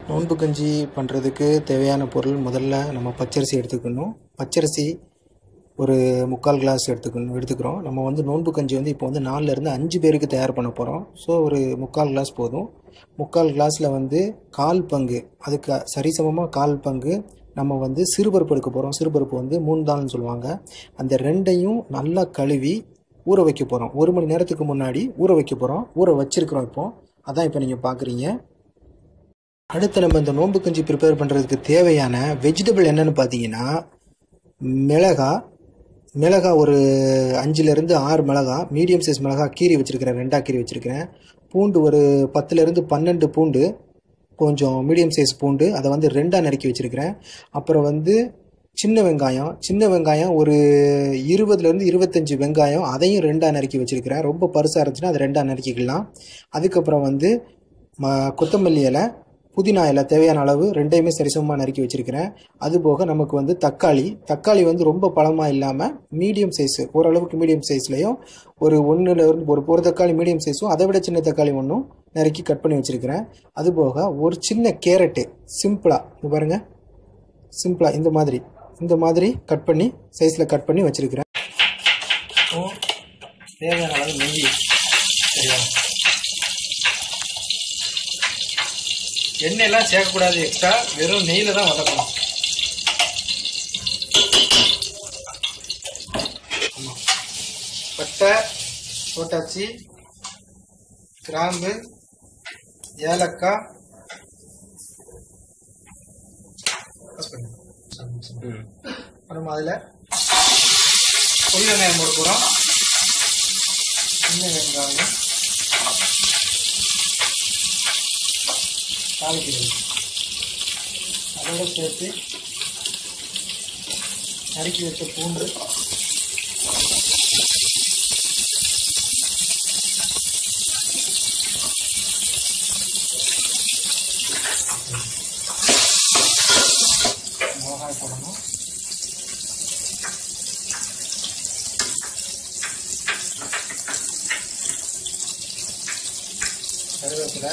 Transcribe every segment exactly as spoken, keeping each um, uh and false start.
நோன்பு கஞ்சி பண்ணுறதுக்கு தேவையான பொருள் முதல்ல நம்ம பச்சரிசி எடுத்துக்கணும். பச்சரிசி ஒரு முக்கால் கிளாஸ் எடுத்துக்கணும் எடுத்துக்கிறோம். நம்ம வந்து நோன்பு கஞ்சி வந்து இப்போ வந்து நாலுலேருந்து அஞ்சு பேருக்கு தயார் பண்ண போகிறோம். ஸோ ஒரு முக்கால் கிளாஸ் போதும். முக்கால் கிளாஸில் வந்து கால் பங்கு, அதுக்கு சரிசமமாக கால் பங்கு நம்ம வந்து சிறுபருப்பு எடுக்க போகிறோம். சிறுபருப்பு வந்து மூணு தாள்னு சொல்லுவாங்க. அந்த ரெண்டையும் நல்லா கழுவி ஊற வைக்க போகிறோம். ஒரு மணி நேரத்துக்கு முன்னாடி ஊற வைக்க போகிறோம். ஊற வச்சுருக்கிறோம். இப்போது அதான் இப்போ நீங்கள் பார்க்குறீங்க. அடுத்து நம்ம இந்த நோன்பு கஞ்சி ப்ரிப்பேர் பண்ணுறதுக்கு தேவையான வெஜிடபிள் என்னென்னு பார்த்தீங்கன்னா, மிளகா மிளகா ஒரு அஞ்சுலேருந்து ஆறு மிளகா, மீடியம் சைஸ் மிளகா கீரி வச்சுருக்கிறேன், ரெண்டாக கீரி வச்சுருக்கிறேன். பூண்டு ஒரு பத்துலேருந்து பன்னெண்டு பூண்டு, கொஞ்சம் மீடியம் சைஸ் பூண்டு, அதை வந்து ரெண்டாக நறுக்கி வச்சுருக்கிறேன். அப்புறம் வந்து சின்ன வெங்காயம் சின்ன வெங்காயம் ஒரு இருபதுலேருந்து இருபத்தஞ்சி வெங்காயம், அதையும் ரெண்டாக நறுக்கி வச்சுருக்கிறேன். ரொம்ப பருசாக இருந்துச்சுன்னா அதை ரெண்டாக நறுக்கிக்கலாம். அதுக்கப்புறம் வந்து ம கொத்தமல்லி இலை, புதினா இலை தேவையான அளவு ரெண்டையுமே சரிசமமாக நறுக்கி வச்சுருக்கிறேன். அதுபோக நமக்கு வந்து தக்காளி தக்காளி வந்து ரொம்ப பழமாக இல்லாமல் மீடியம் சைஸு, ஓரளவுக்கு மீடியம் சைஸ்லையும் ஒரு ஒன்றில் இருந்து ஒரு ஒரு தக்காளி மீடியம் சைஸும், அதை விட சின்ன தக்காளி ஒன்றும் நறுக்கி கட் பண்ணி வச்சுருக்கிறேன். அதுபோக ஒரு சின்ன கேரட்டு சிம்பிளாக பாருங்கள், சிம்பிளாக இந்த மாதிரி இந்த மாதிரி கட் பண்ணி சைஸில் கட் பண்ணி வச்சுருக்கிறேன். தேவையான அளவு நெய், சரியா? எண்ணெயெல்லாம் சேர்க்கக்கூடாது எக்ஸ்ட்ரா, வெறும் நெய்யில் தான் வதக்கணும். பட்டை போட்டாச்சு, கிராம்பு, ஏலக்காய், நம்ம அதில் பொடி வெங்காயம் போட போகிறோம். சின்ன வெங்காயம் தாளிக்கிறது, அதோட சேர்த்து நறுக்கி வச்ச பூண்டு, மிளகாய் போடணும். கருவேப்பிலை,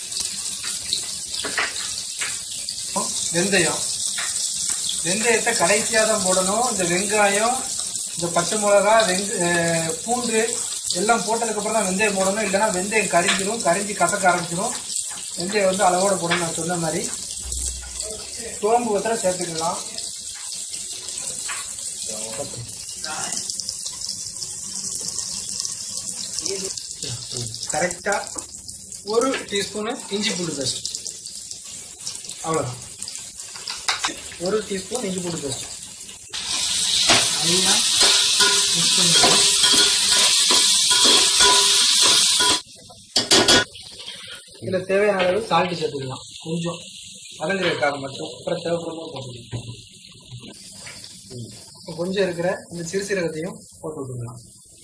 வெந்தயம் வெந்தயத்தை கடைசியாக தான் போடணும். இந்த வெங்காயம், இந்த பச்சை மிளகா, வெங்க பூண்டு எல்லாம் போட்டதுக்கப்புறம் தான் வெந்தயம் போடணும். இல்லைன்னா வெந்தயம் கரிஞ்சிடும், கரிஞ்சி கசக்க ஆரம்பிச்சிடும். வெந்தயம் வந்து அளவோட போடணும். நான் சொன்ன மாதிரி சோம்பு வத்தலை சேர்த்துக்கலாம். கரெக்டாக ஒரு டீஸ்பூனு இஞ்சி பூண்டு பேஸ்ட், அவ்வளோதான். ஒரு டீஸ்பூன் இஞ்சி பூண்டு பேஸ்ட் நல்லா மிக்ஸ் பண்ணிக்கலாம். இதில் தேவையான அளவு சால்ட்டு சேர்த்துக்கலாம், கொஞ்சம் வதங்குறதுக்காக மட்டும். அப்புறம் தேவைப்படும் போட்டுக்கலாம். இப்போ கொஞ்சம் இருக்கிற இந்த சிறுசீரகத்தையும் போட்டு விட்டுக்கலாம்.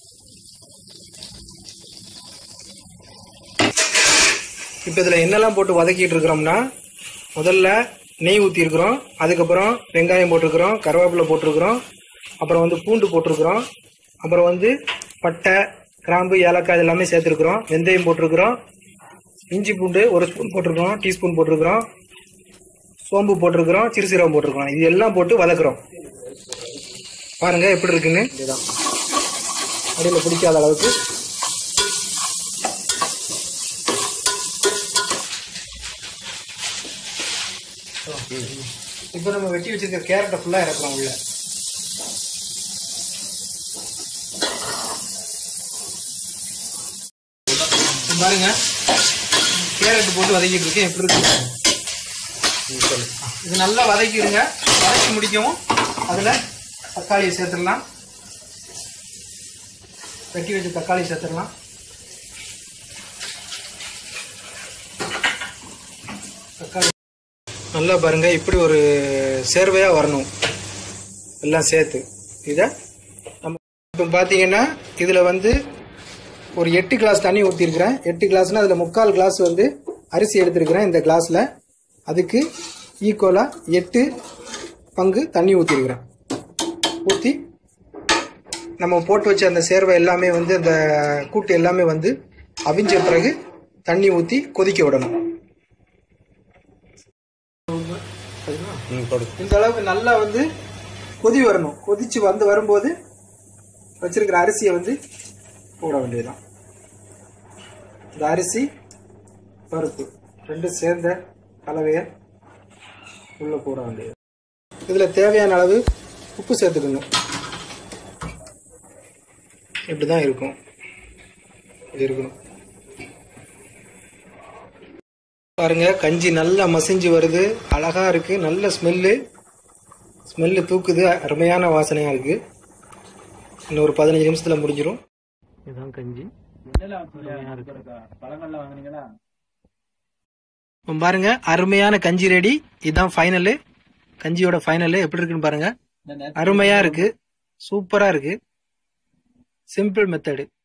இப்போ இதில் என்னெல்லாம் போட்டு வதக்கிட்டு இருக்கிறோம்னா, முதல்ல நெய் ஊற்றிருக்கிறோம், அதுக்கப்புறம் வெங்காயம் போட்டிருக்கிறோம், கருவேப்பிலை போட்டிருக்கிறோம், அப்புறம் வந்து பூண்டு போட்டிருக்கிறோம், அப்புறம் வந்து பட்டை, கிராம்பு, ஏலக்காய் எல்லாமே சேர்த்துருக்குறோம், வெந்தயம் போட்டிருக்கிறோம், இஞ்சி பூண்டு ஒரு ஸ்பூன் போட்டிருக்கிறோம், டீஸ்பூன் போட்டிருக்கிறோம், சோம்பு போட்டிருக்கிறோம், சிறுசீரகம் போட்டிருக்கிறோம். இது எல்லாம் போட்டு வதக்குறோம். பாருங்க எப்படி இருக்குன்னு. இதுதான் அடியில் பிடிக்காத அளவுக்கு இப்போ நம்ம வெட்டி வச்சிருக்க கேரட்டை ஃபுல்லாக இறக்கலாம் உள்ள. பாருங்க கேரட் போட்டு வதக்கிட்டு இருக்கேன், எப்படி இருக்கு. இது நல்லா வதக்கிடுங்க. வதக்கி முடிக்கவும் அதில் தக்காளியை சேர்த்துடலாம். வெட்டி வச்ச தக்காளி சேர்த்துடலாம். தக்காளி நல்லா பாருங்க, இப்படி ஒரு சேர்வையாக வரணும் எல்லாம் சேர்த்து. இதை நம்ம இப்போ பார்த்தீங்கன்னா இதில் வந்து ஒரு எட்டு கிளாஸ் தண்ணி ஊற்றிருக்கிறேன். எட்டு கிளாஸ்னால் அதில் முக்கால் கிளாஸ் வந்து அரிசி எடுத்துருக்கிறேன் இந்த கிளாஸில். அதுக்கு ஈக்குவலாக எட்டு பங்கு தண்ணி ஊற்றிருக்கிறேன். ஊற்றி நம்ம போட்டு வச்ச அந்த சேர்வை எல்லாமே வந்து அந்த கூட்டு எல்லாமே வந்து அவிஞ்ச பிறகு தண்ணி ஊற்றி கொதிக்க விடணும். இந்த அளவுக்கு நல்லா வந்து கொதி வரணும். கொதிச்சு வந்து வரும்போது வச்சிருக்கிற அரிசியை வந்து போட வேண்டியதுதான். இந்த அரிசி பருப்பு ரெண்டும் சேர்ந்த கலவையை உள்ள போட வேண்டியது. இதுல தேவையான அளவு உப்பு சேர்த்துக்கணும். இப்படிதான் இருக்கும். இது இருக்கணும். பாருங்க, கஞ்சி நல்லா மசிஞ்சு வருது, அழகா இருக்கு, நல்ல ஸ்மெல்லு ஸ்மெல்லு தூக்குது, அருமையான வாசனையா இருக்கு. இன்னும் ஒரு பதினஞ்சு நிமிஷத்துல முடிஞ்சிடும். இதுதான் கஞ்சி. பாருங்க, அருமையான கஞ்சி ரெடி. இதுதான் ஃபைனலு, கஞ்சியோட ஃபைனலு. எப்படி இருக்குன்னு பாருங்க, அருமையா இருக்கு, சூப்பரா இருக்கு. Simple method.